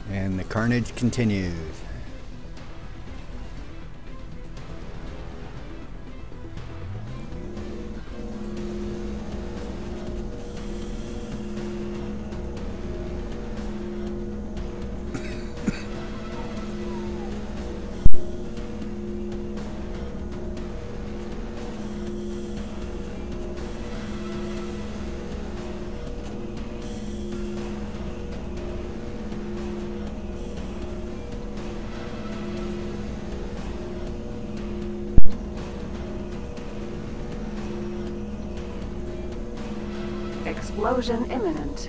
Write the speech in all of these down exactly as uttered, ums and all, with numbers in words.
And the carnage continues. Explosion imminent.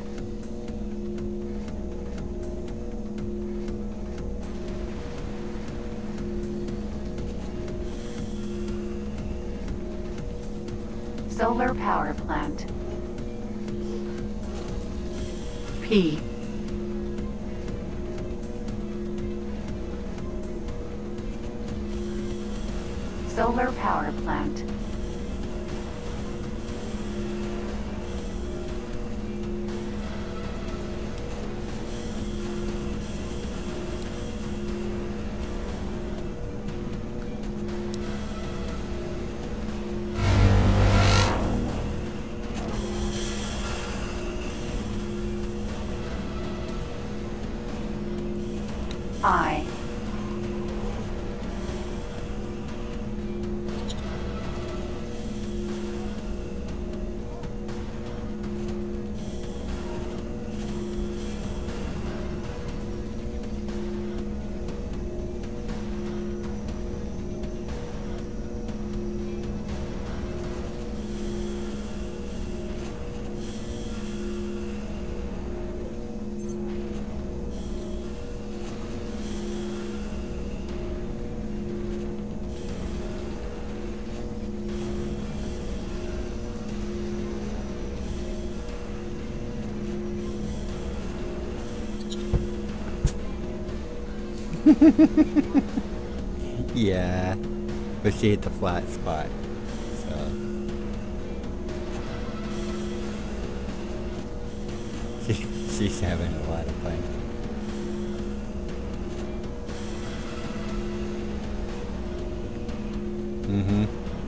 Solar power plant. P. Solar power plant. I. Yeah, but she hit the flat spot, so she, she's having a lot of fun. Mm-hmm.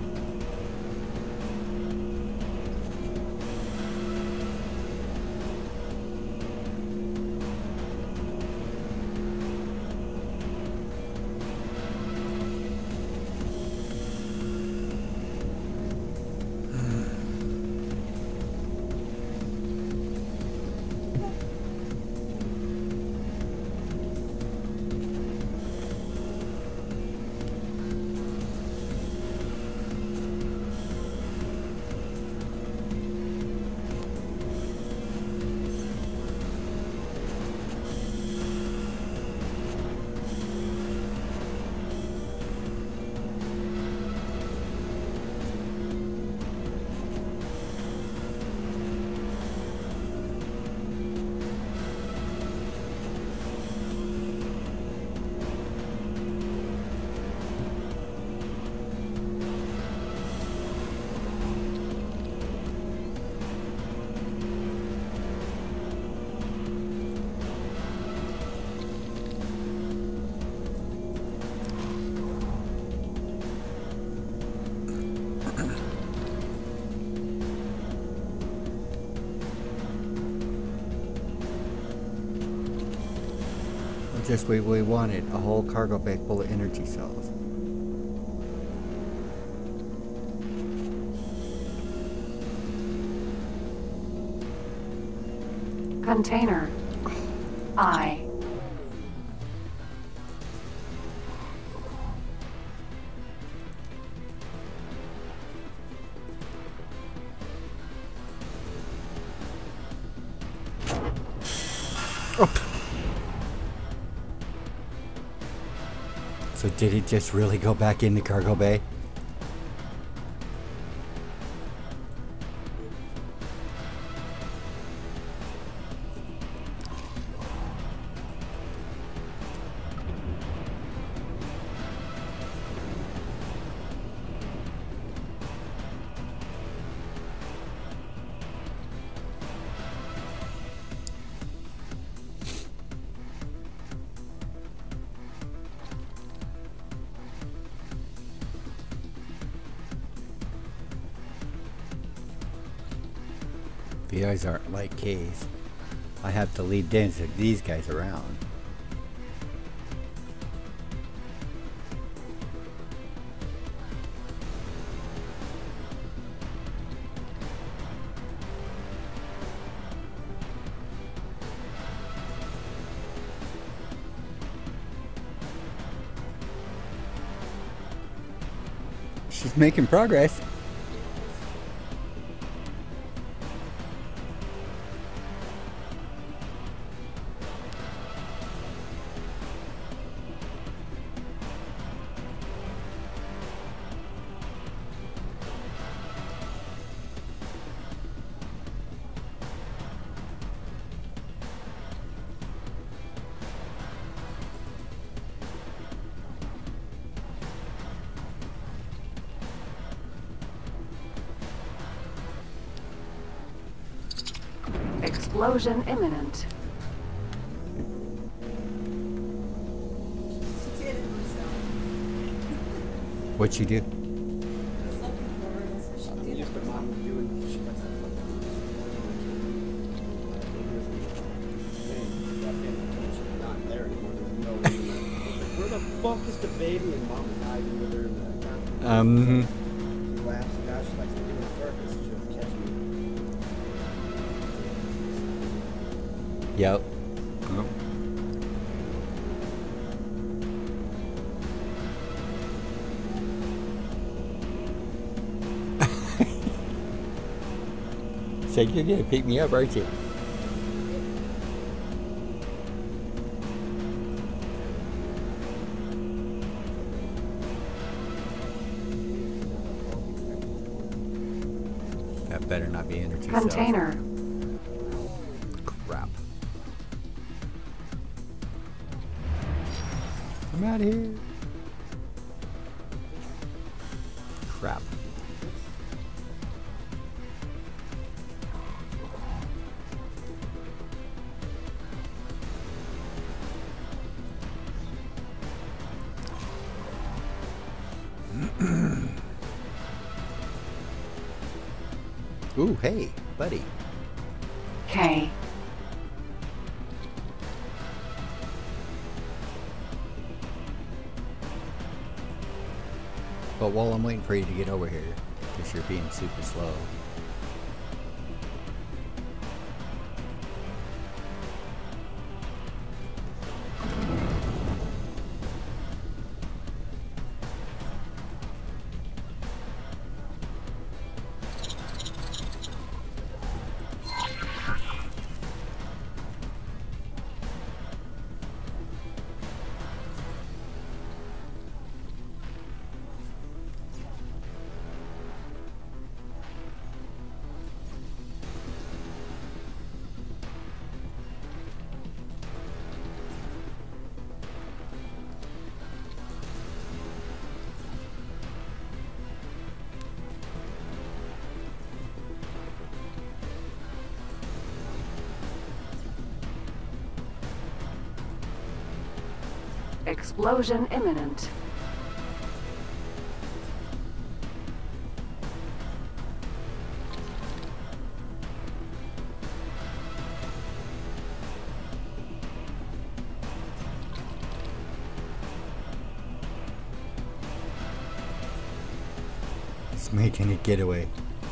Just what we wanted, a whole cargo bay full of energy cells. Container. I. So did it just really go back in the cargo bay? The eyes aren't like K's. I have to lead these, these guys around. She's making progress. Explosion imminent. What'd you do? Where the fuck is the baby? And mom was hiding with her in the conference. Um. She laughs and gosh, she likes to do it on purpose. She'll catch me. Yep. Oh. So you're gonna pick me up, aren't you? That better not be energy cells. Container. Crap. I'm out of here. Crap. Ooh, hey, buddy. K. But while I'm waiting for you to get over here, because you're being super slow. Explosion imminent. It's making a getaway.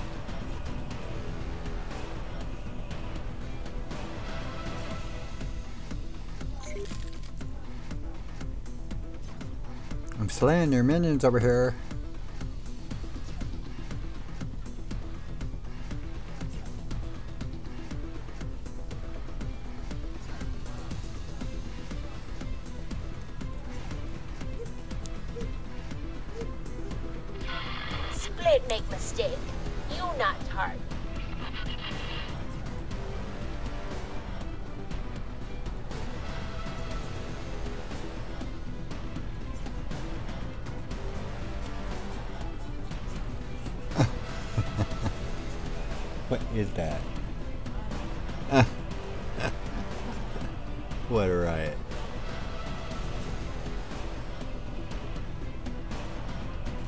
I'm slaying their minions over here. Split make mistake. You not hard. What is that? What a riot.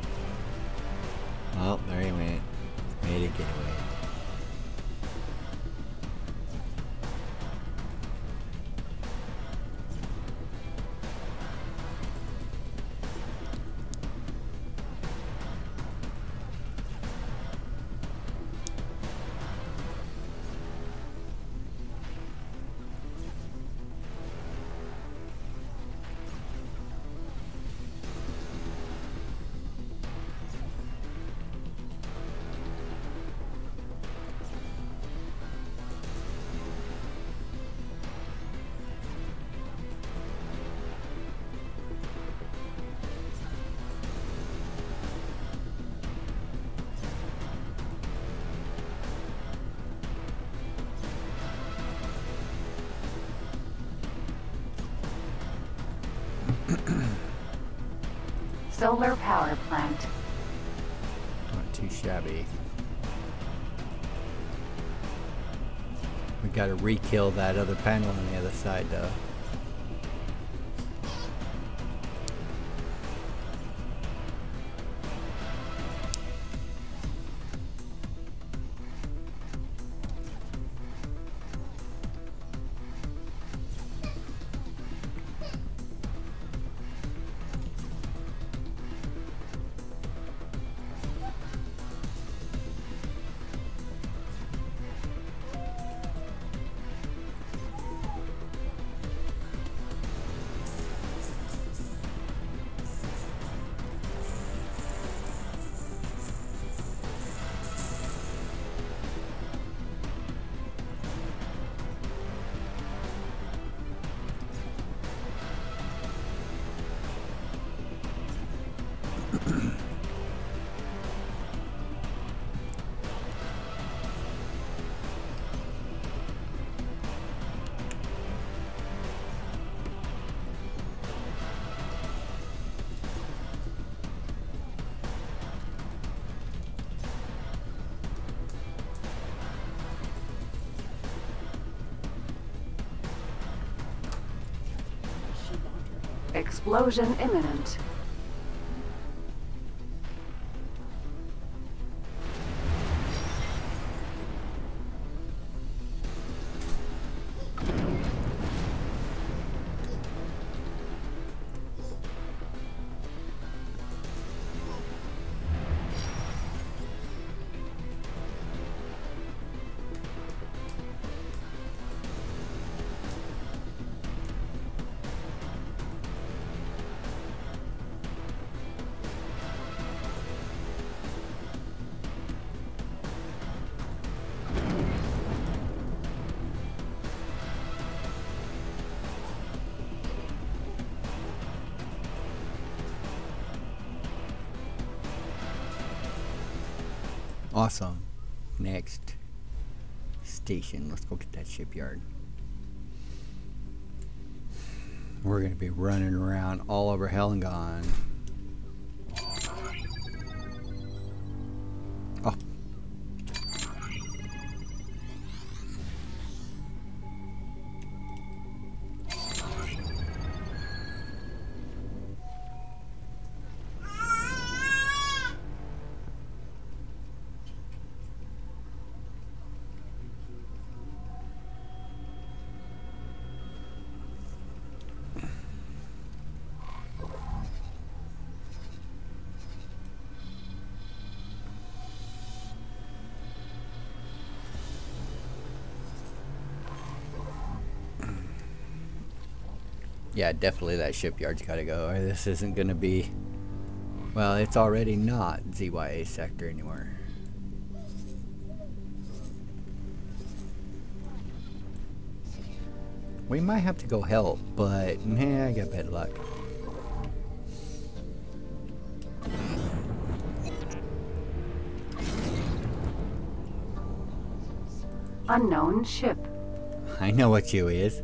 Oh, there he went. Made a getaway. Solar power plant. Not too shabby. We gotta re-kill that other panel on the other side though. Explosion imminent. Awesome. Next station. Let's go get that shipyard. We're going to be running around all over Hellingon. Oh. Yeah, definitely that shipyard's gotta go, or this isn't gonna be... Well, it's already not Z Y A sector anymore. We might have to go help, but nah, I got bad luck. Unknown ship. I know what you is.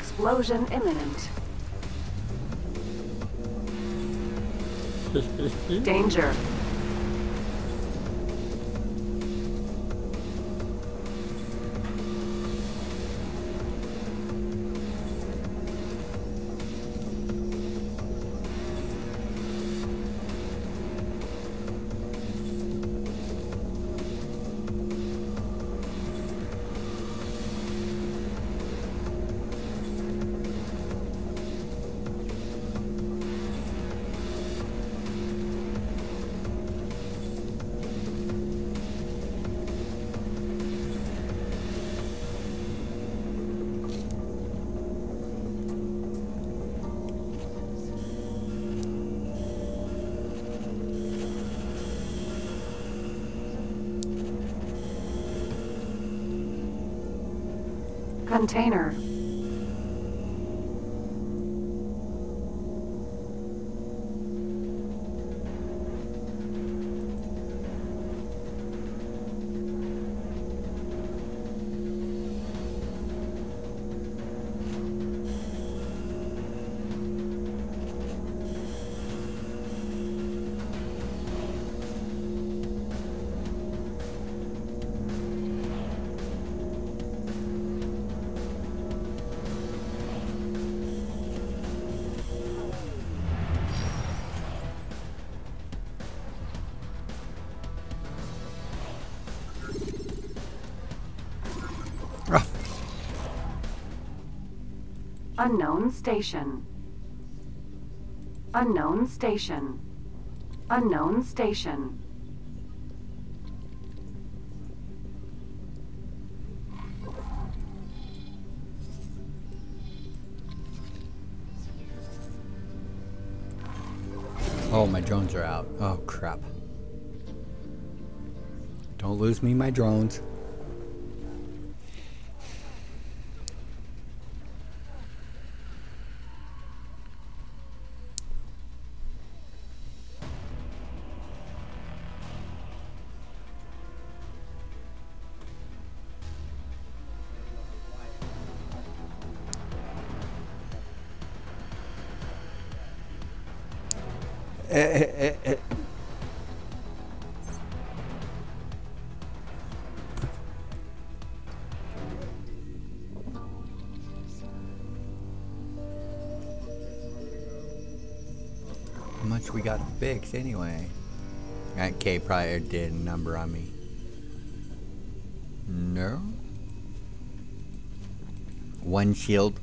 Explosion imminent. Danger. Container. Unknown station. Unknown station. Unknown station. Oh, my drones are out. Oh, crap. Don't lose me, my drones. Eh, eh, eh, eh. How much we got to fix anyway? That K probably did a number on me. No. One shield.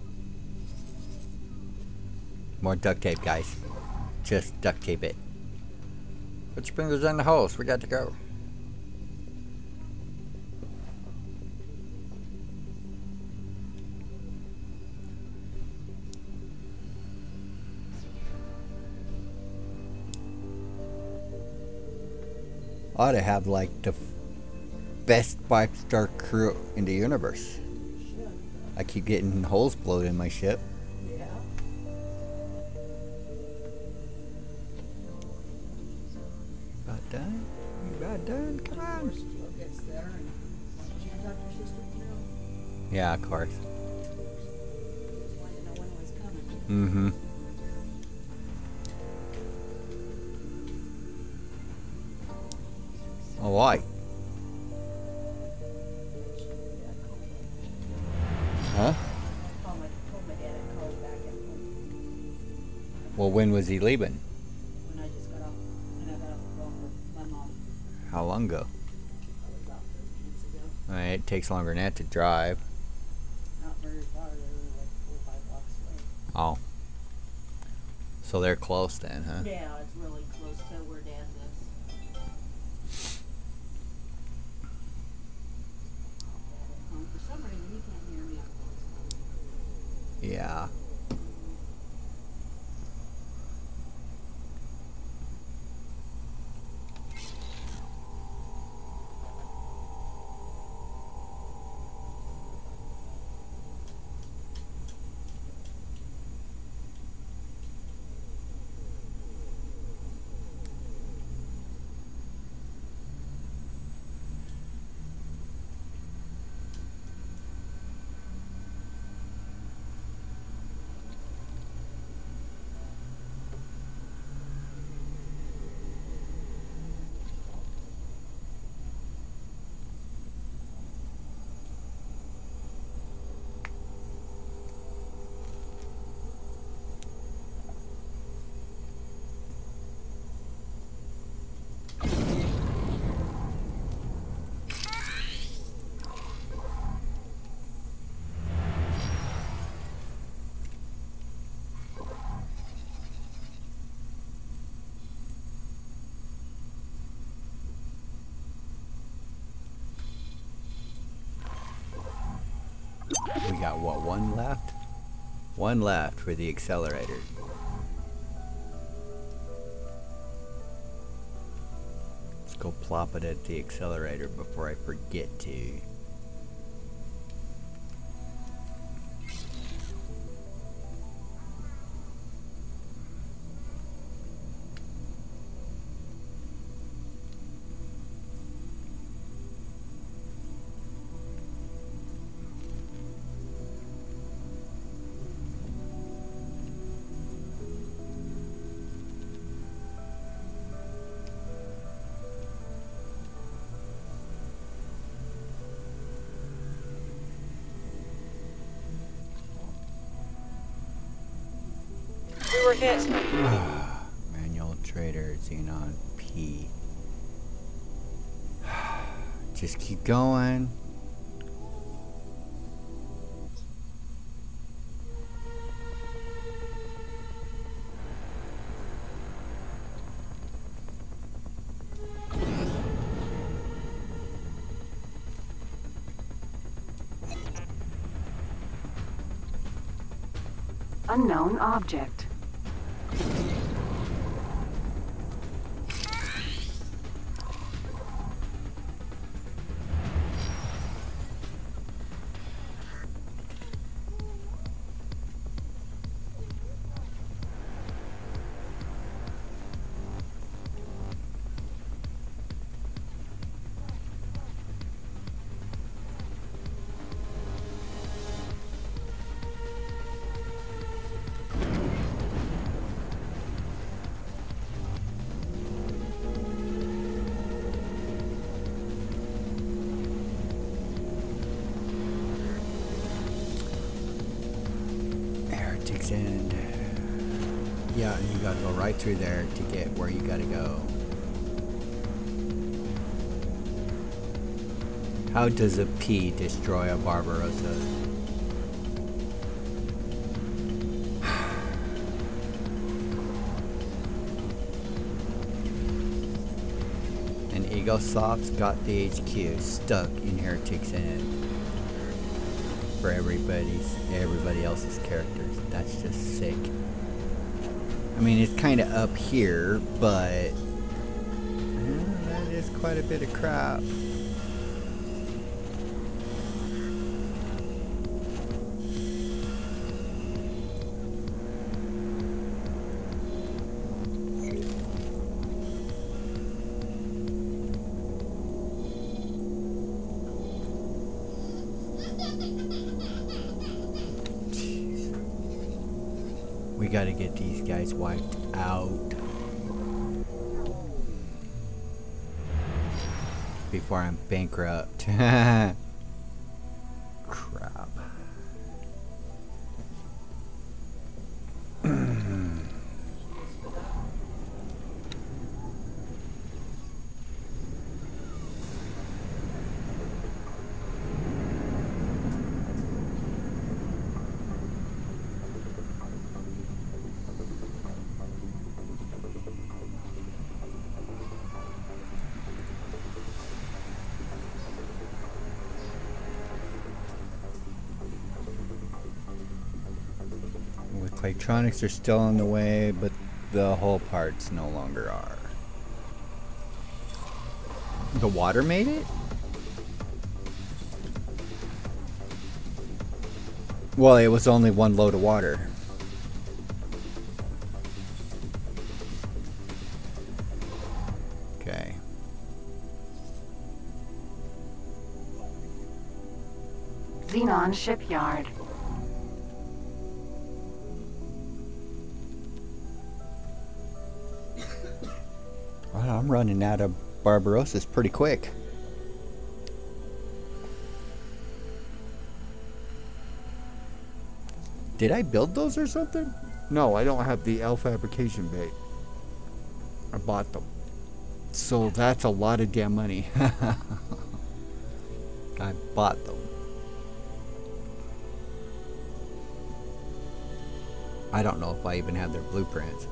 More duct tape, guys. Just duct tape it. Put your fingers in the holes. We got to go. Ought to have like the best five-star crew in the universe. I keep getting holes blown in my ship. About done? You about done? Come on. Yeah, of course. Mm-hmm. Oh, why? Huh? Well, when was he leaving? When I just got off, when I got off the phone with my mom. How long ago? Probably about thirty minutes ago. Alright, it takes longer than that to drive. Not very far, they were like four or five blocks away. Oh. So they're close then, huh? Yeah, it's really close to where Dad lives. Um, for some reason, he can't hear me on the phone. Yeah. got what, one left? One left for the accelerator. Let's go plop it at the accelerator before I forget to. We were hit. Manual trader, Xenon P. Just keep going. Unknown object. And yeah, you gotta go right through there to get where you gotta go. How does a P destroy a Barbarossa? And Egosoft's got the H Q stuck in Heretic's End for everybody's everybody else's characters. That's just sick. I mean, it's kind of up here, but yeah, that is quite a bit of crap. We gotta get these guys wiped out before I'm bankrupt. Crap. Electronics are still on the way, but the whole parts no longer are. The water made it? Well, it was only one load of water. Okay. Xenon shipyard. Well, I'm running out of Barbarossas pretty quick. Did I build those or something? No, I don't have the L fabrication bay. I bought them. So that's a lot of damn money. I bought them. I don't know if I even have their blueprints.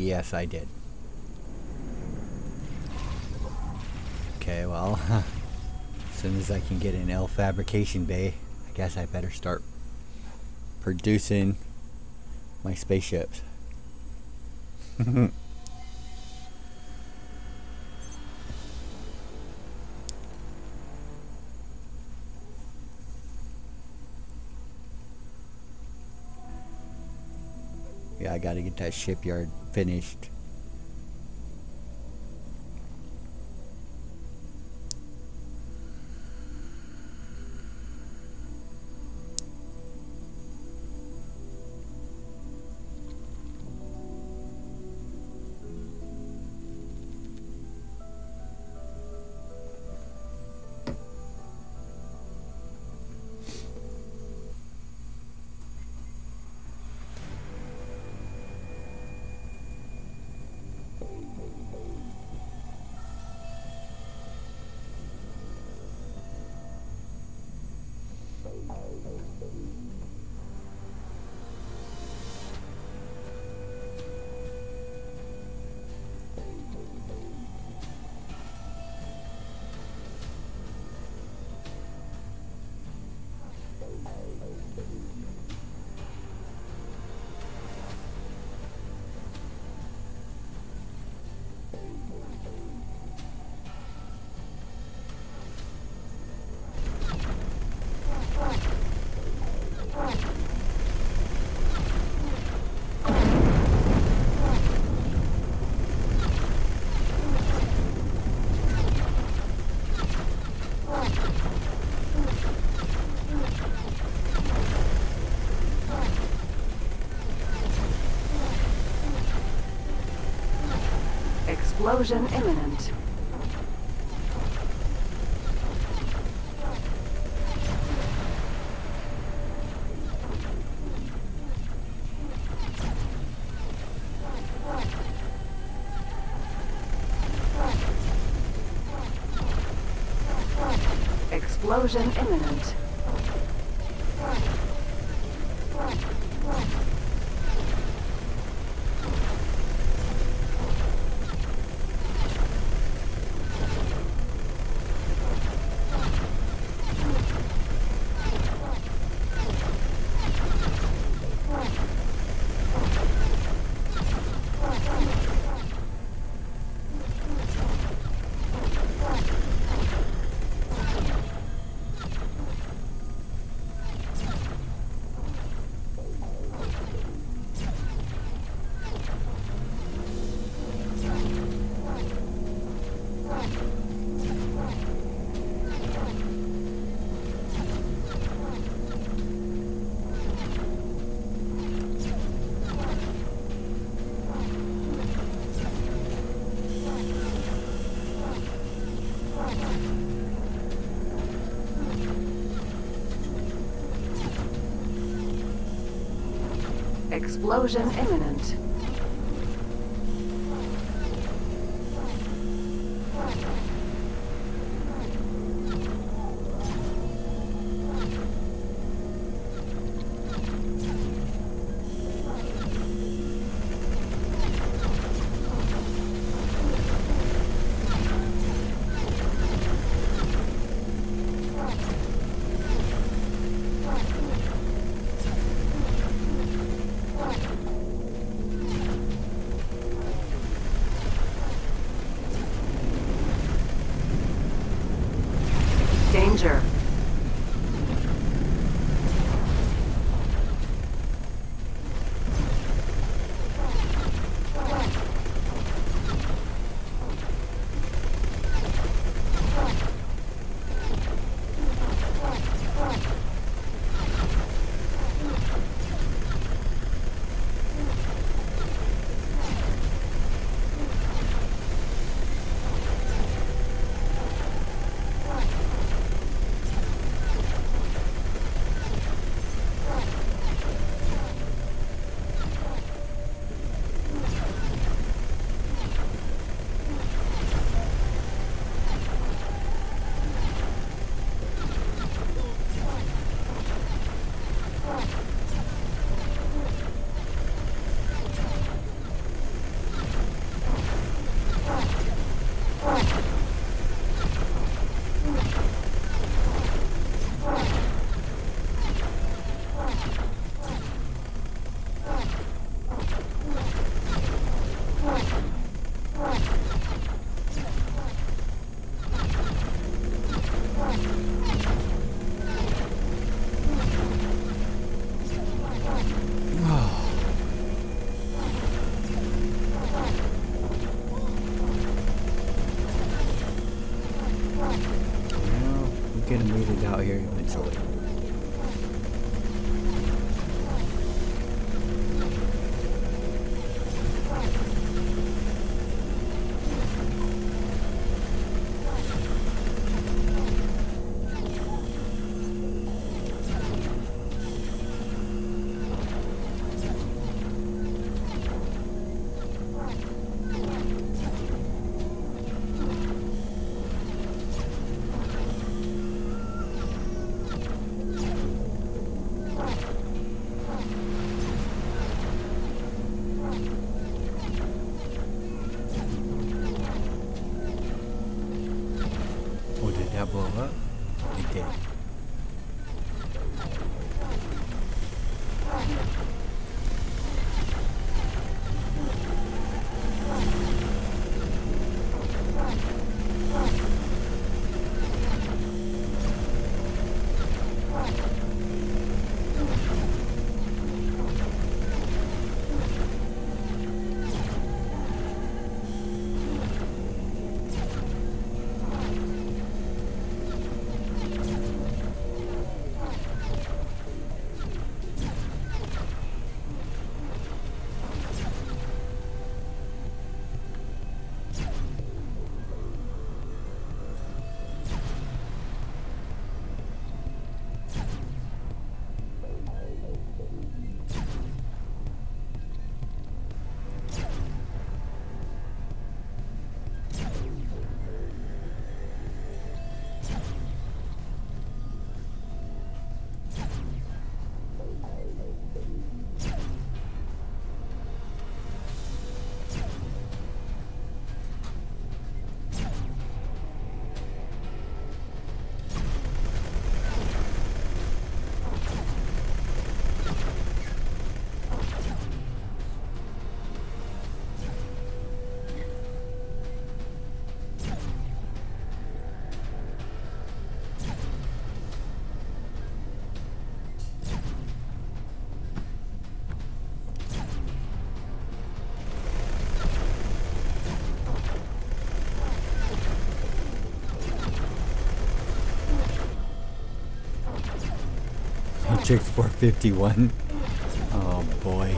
Yes, I did. Okay, well, as soon as I can get an L fabrication bay, I guess I better start producing my spaceships. Yeah, I gotta get that shipyard finished. Explosion imminent. Explosion imminent. Explosion imminent. here eventually. Oh, did that blow up? It did. Matrix four fifty-one. Oh boy.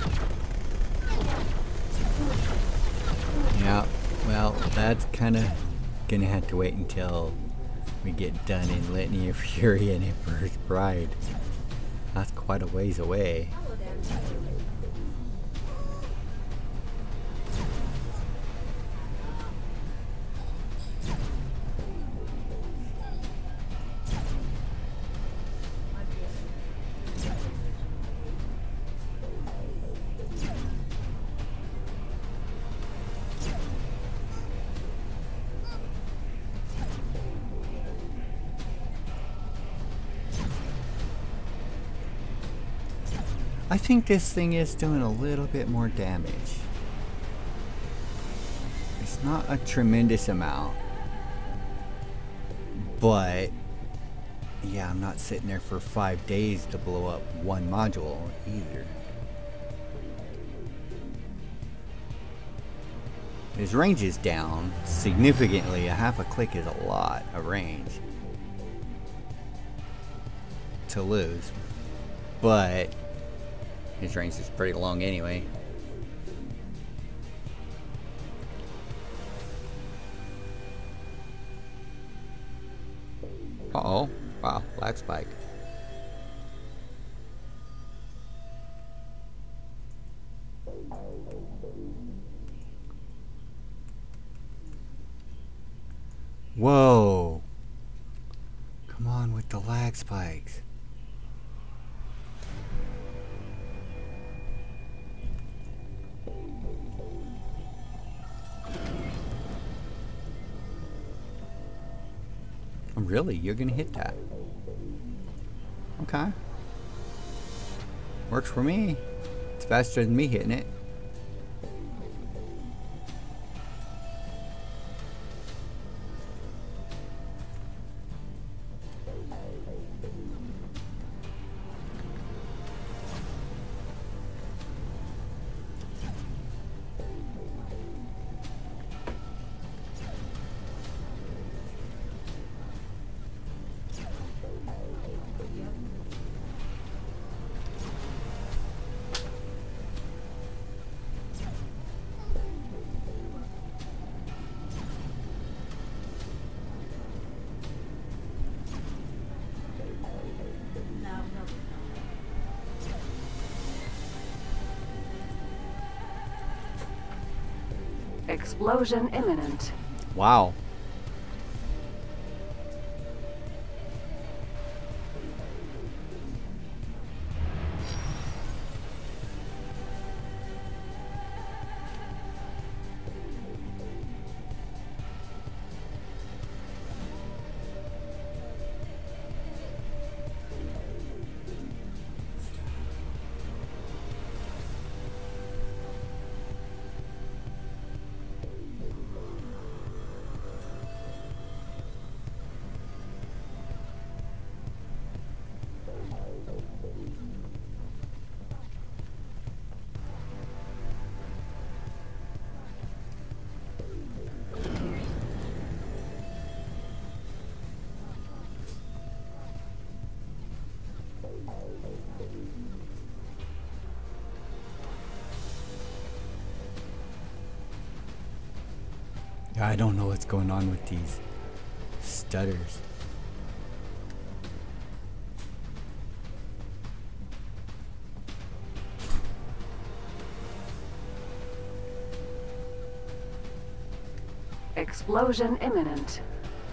Yeah, well, that's kind of gonna have to wait until we get done in Litany of Fury and Emperor's Bride. That's quite a ways away. I think this thing is doing a little bit more damage. It's not a tremendous amount, but yeah, I'm not sitting there for five days to blow up one module either. His range is down significantly. A half a click is a lot of range to lose, but his range is pretty long anyway. Uh-oh. Wow, lag spike. Whoa. Come on with the lag spikes. Really? You're gonna hit that? Okay. Works for me. It's faster than me hitting it. Explosion imminent. Wow. I don't know what's going on with these stutters. Explosion imminent.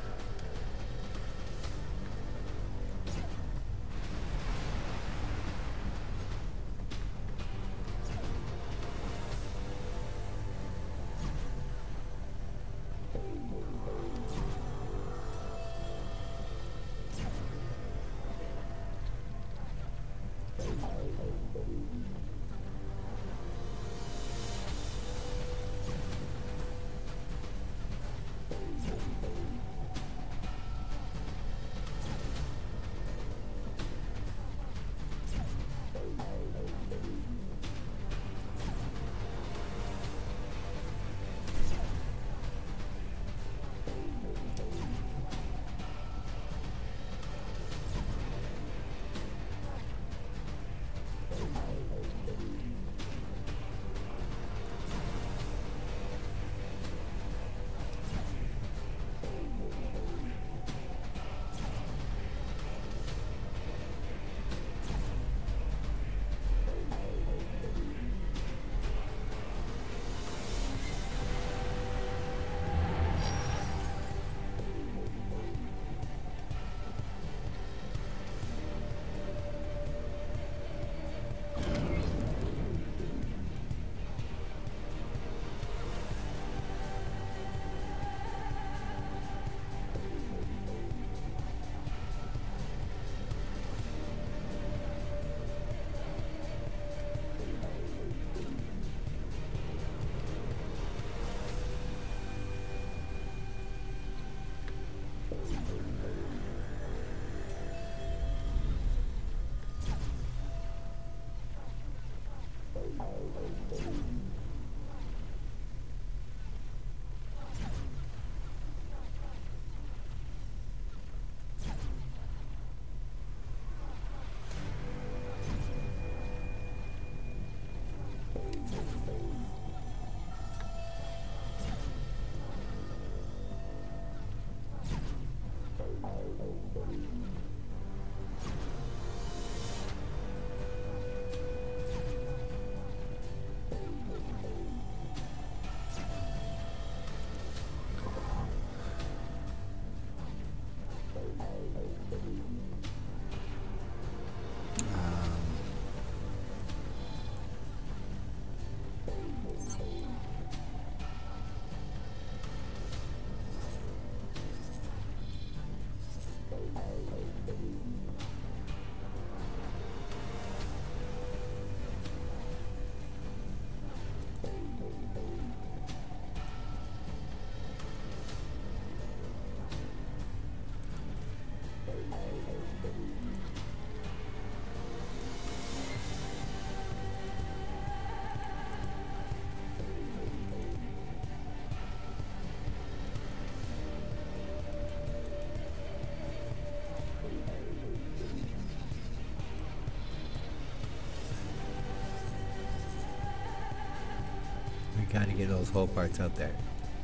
Gotta get those whole parts up there.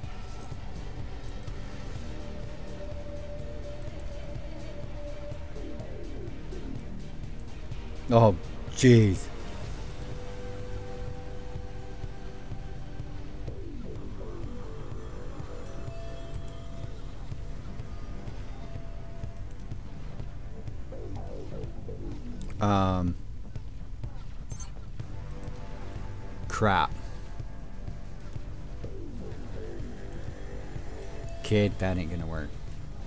Oh, jeez. Um. Crap. Kid, that ain't gonna work.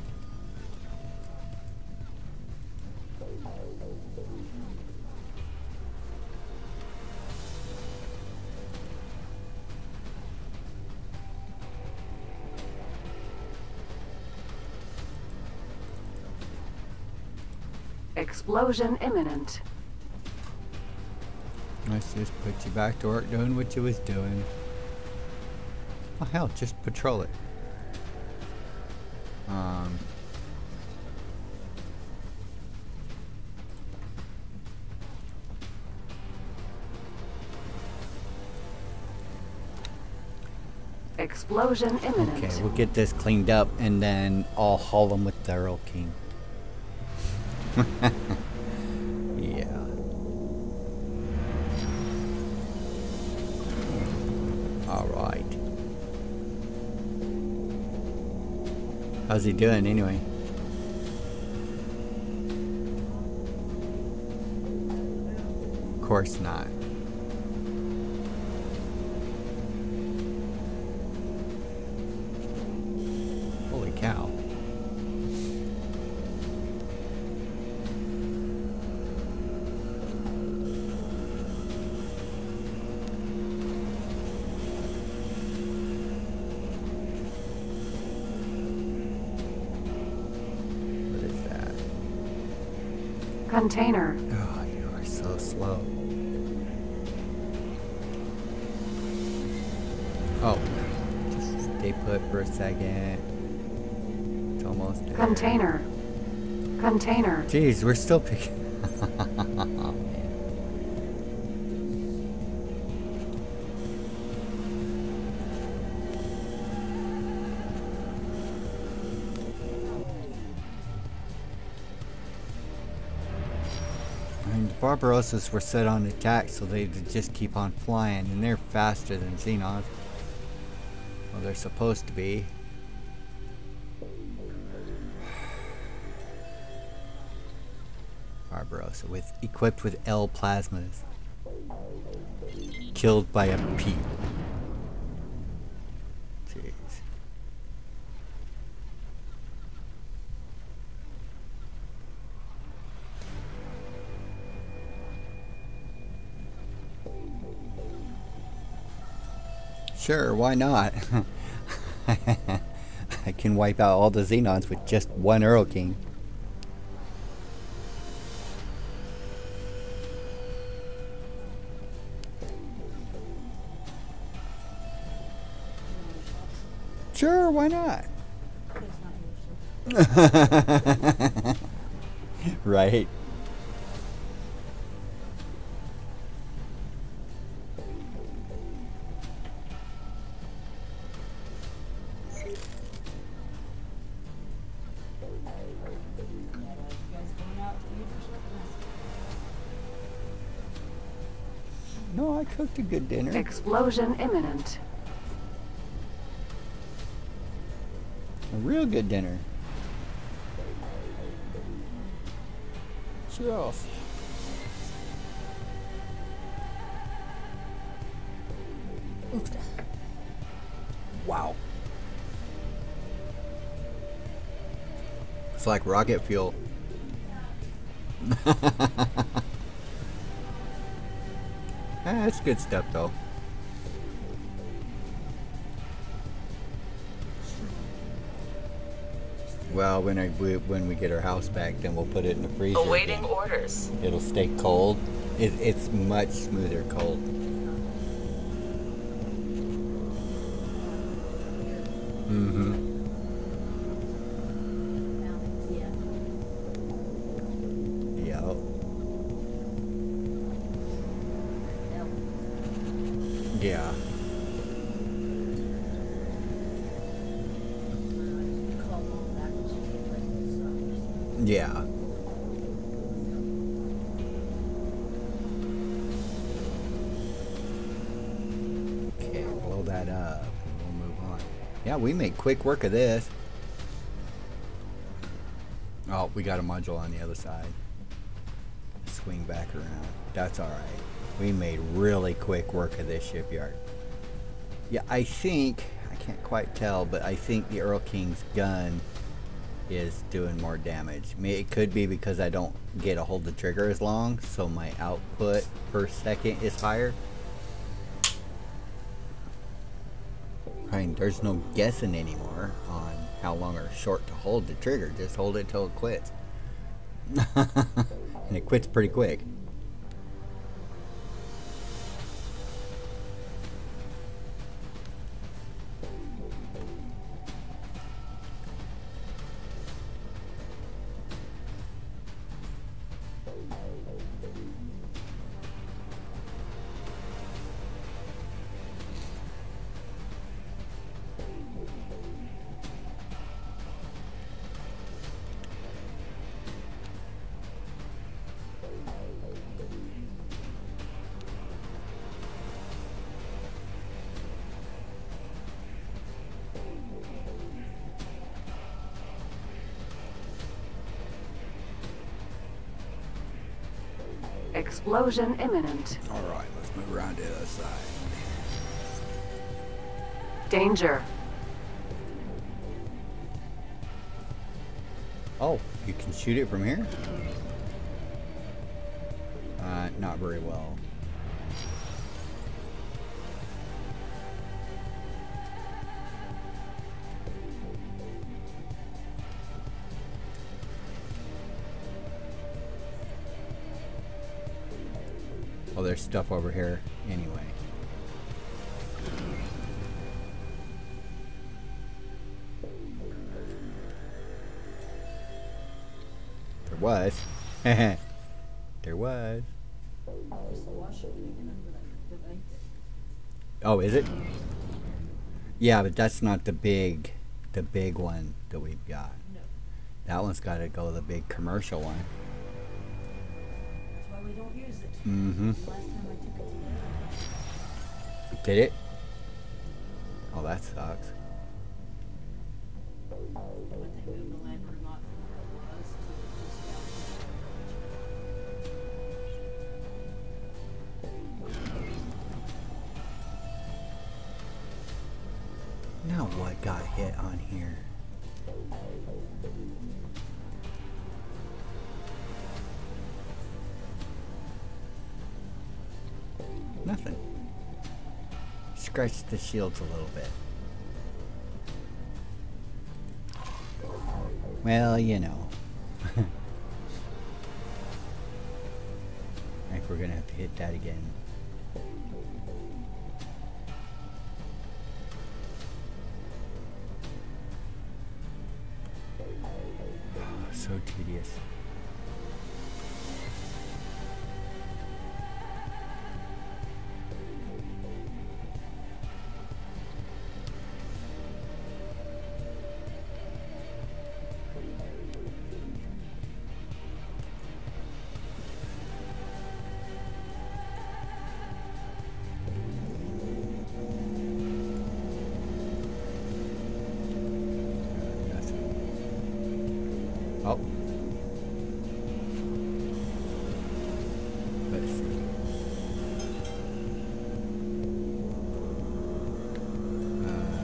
Explosion imminent. Let's just put you back to work doing what you was doing. Oh hell, just patrol it. Um. Explosion imminent. Okay, we'll get this cleaned up and then I'll haul them with the Earl King. Yeah. Alright. How's he doing anyway? Of course not. Holy cow. What is that? Container. Oh, you are so slow. Oh, just stay put for a second. It's almost there. Container. Container. Jeez, we're still picking. Oh, man. And the Barbarosas were set on attack, so they just keep on flying, and they're faster than Xenons. Well, they're supposed to be. Barbarossa with equipped with L plasmas. Killed by a P. Jeez. Sure, why not? I can wipe out all the Xenons with just one Earl King. Sure, why not? Right. No, I cooked a good dinner. Explosion imminent. A real good dinner. Cheers. Wow. It's like rocket fuel. Ah, that's good stuff though. Well, when I we, when we get our house back, then we'll put it in the freezer. Awaiting again. orders. It'll stay cold. It, it's much smoother cold. Mm-hmm. Yep. Yeah. Yeah. Okay, blow that up and we'll move on. Yeah, we made quick work of this. Oh, we got a module on the other side. swing back around. That's alright. We made really quick work of this shipyard. Yeah, I think, I can't quite tell, but I think the Earl King's gun is doing more damage. I mean, it could be because I don't get a hold of the trigger as long, so my output per second is higher. I mean, there's no guessing anymore on how long or short to hold the trigger. Just hold it till it quits. And it quits pretty quick. Explosion imminent. Alright, let's move around to the other side. Danger. Oh, you can shoot it from here? Uh, not very well. Well, there's stuff over here anyway. There was. There was. Oh, is it? Yeah, but that's not the big, the big one that we've got. No. That one's got to go the big commercial one. That's why we don't use it. Mm-hmm. Last time I took it to the Did it? Oh, that sucks. What they moved the land or not from where it was to just Now what got hit on here? Nothing. Scratch the shields a little bit. Well, you know. I think we're gonna have to hit that again. Oh, so tedious. Oh. Let's see. Uh,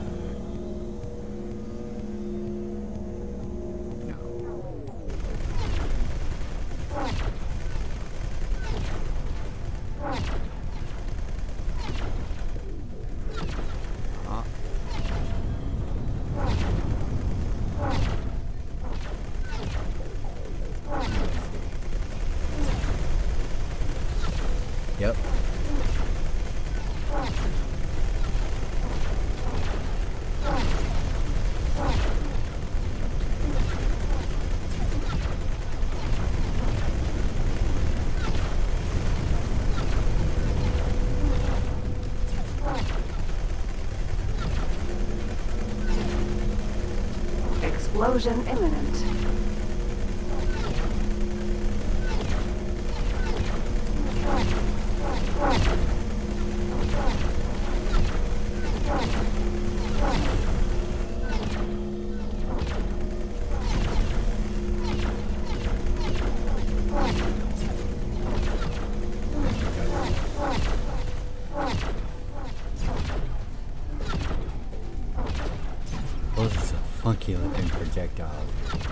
no. Uh. Yep. Explosion imminent. funky looking projectiles.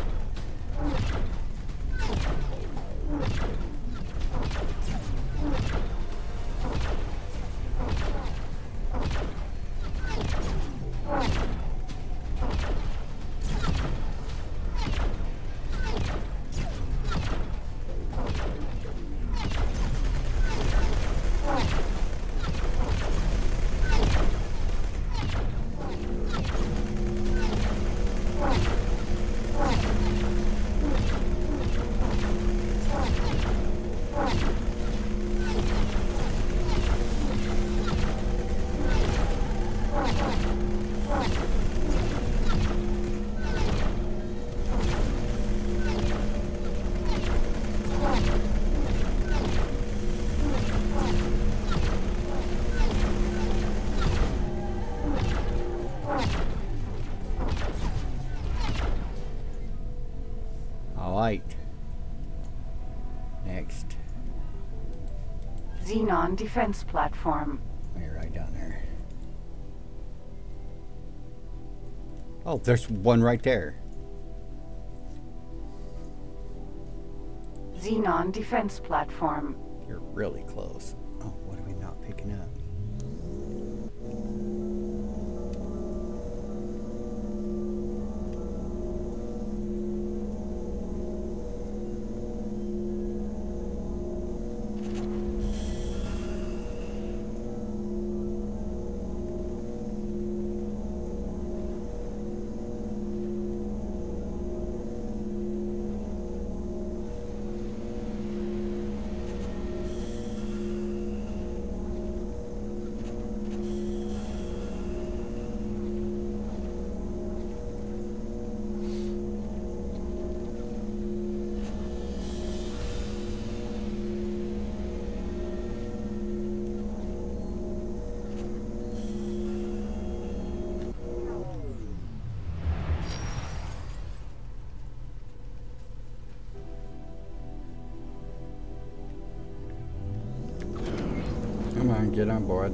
Alright. Next. Xenon defense platform. You're right down there. Oh, there's one right there. Xenon defense platform. You're really close. Oh, what are we not picking up? Come on, get on board.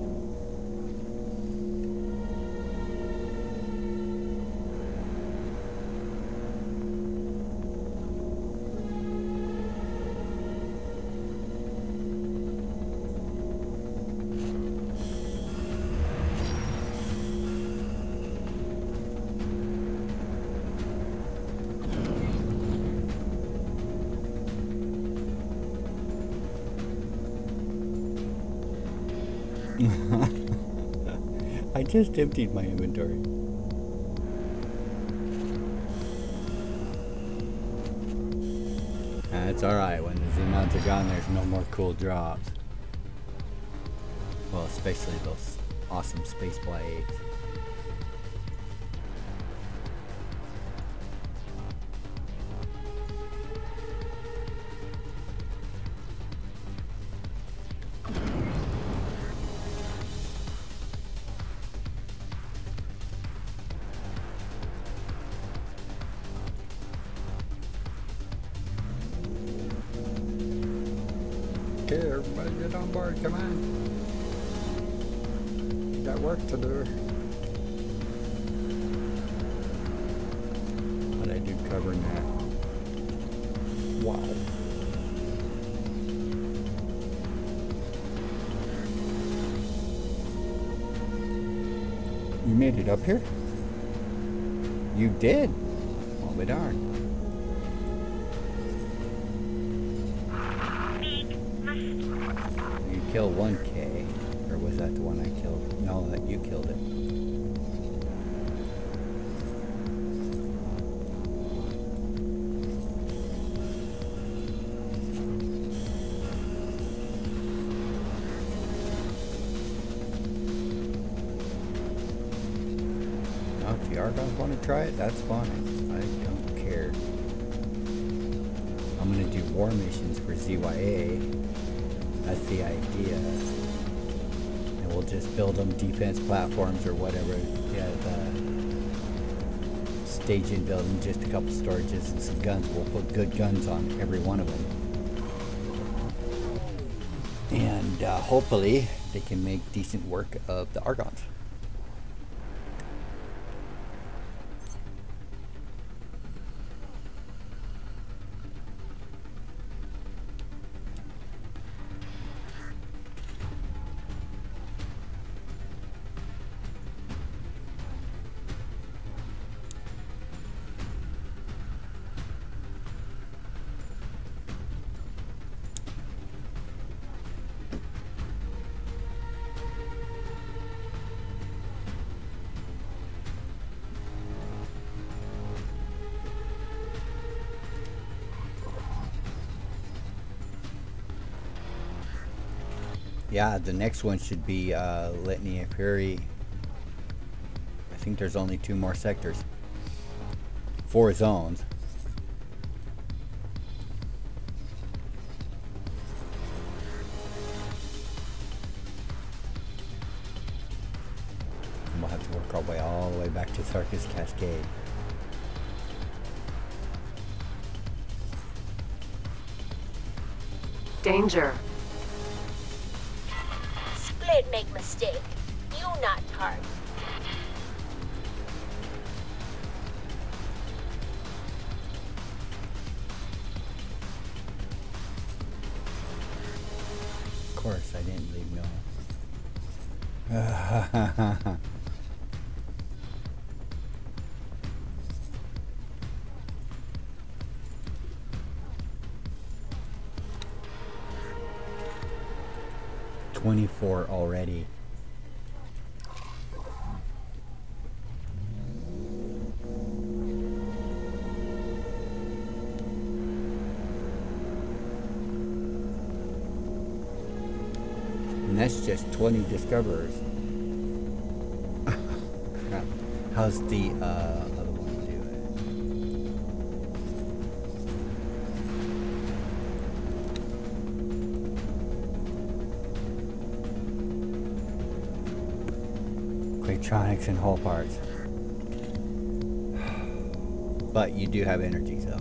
I just emptied my inventory. That's alright, when the Xenons are gone, there's no more cool drops. Well, especially those awesome space blades. Okay, everybody get on board, come on. You got work to do. How'd I do covering that? Wow. You made it up here? You did? Well, be darned. You killed one K, or was that the one I killed? No, that you killed it. Now, if the Argons want to try it, that's fine. I don't care. I'm gonna do war missions for Z Y A. That's the idea. And we'll just build them defense platforms or whatever. Yeah, the staging building, just a couple storages and some guns. We'll put good guns on every one of them. And uh, hopefully they can make decent work of the Argons. Yeah, the next one should be uh, Litany of Fury. I think there's only two more sectors. Four zones. And we'll have to work our way all the way back to Sarkis Cascade. Danger. Split make mistake. You not hard. Of course, I didn't leave no. Twenty-four already. And that's just twenty discoverers. Crap. How's the uh, other one do it? Quatronics and hull parts. But you do have energy cells.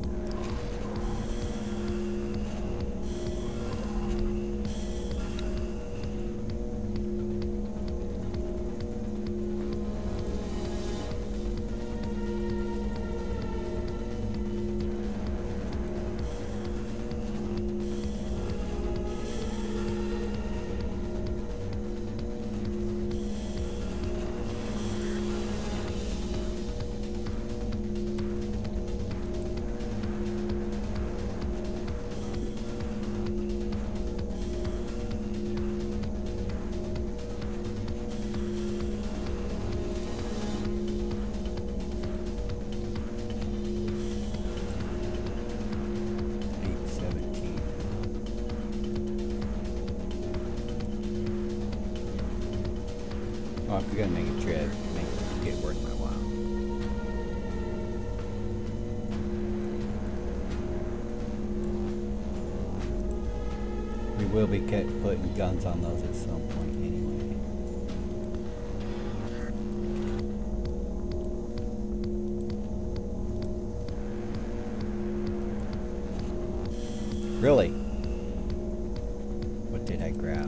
Oh, if you're gonna make a trip, make it get worth my while. We will be kept putting guns on those at some point anyway. Really? What did I grab?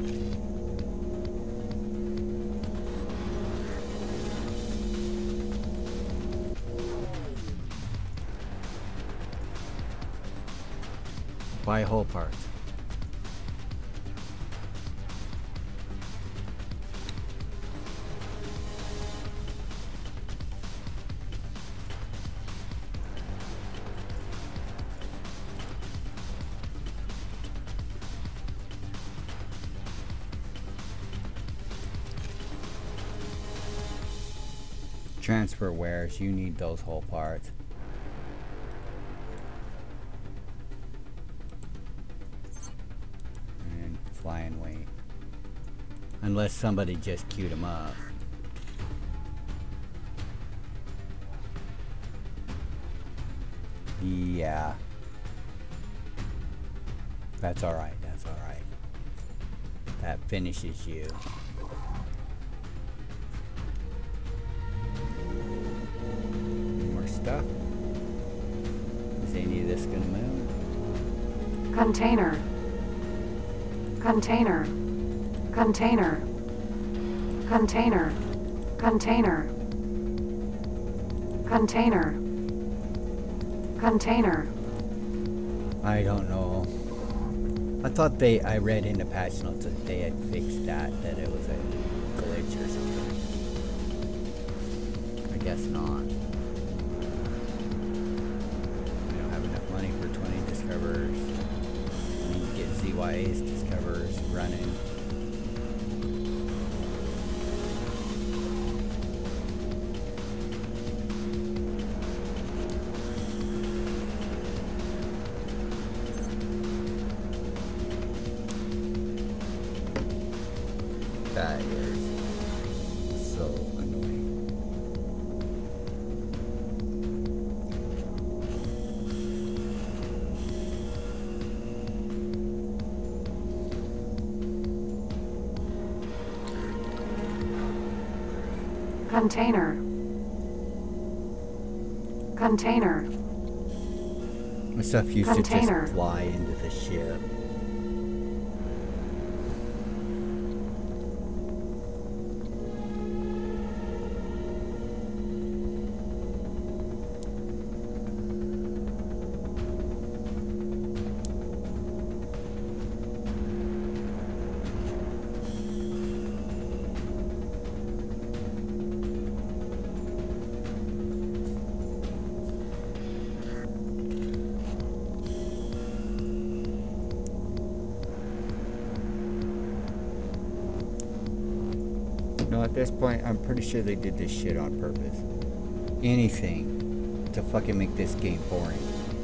Buy whole parts. Transfer wares, you need those whole parts. And flying weight. Unless somebody just queued them up. Yeah. That's alright, that's alright. That finishes you. Stuff. Is any of this gonna move? Container. Container. Container. Container. Container. Container. Container. I don't know. I thought they, I read in the patch notes that they had fixed that, that it was a glitch or something. I guess not. Money for twenty discoverers. I need to get Z Y A's discoverers running. That is so annoying. Container. Container. The stuff used Container. to just fly into the ship. No, at this point, I'm pretty sure they did this shit on purpose. Anything to fucking make this game boring.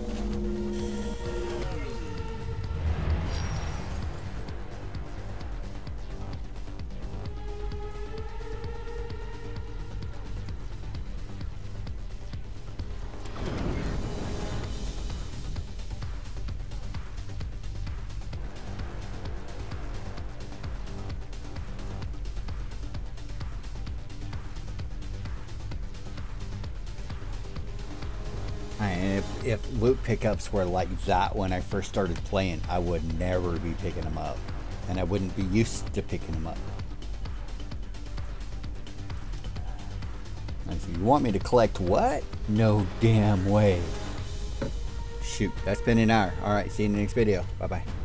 And if, if loot pickups were like that when I first started playing, I would never be picking them up. And I wouldn't be used to picking them up. I said, you want me to collect what? No damn way. Shoot, that's been an hour. Alright, see you in the next video. Bye-bye.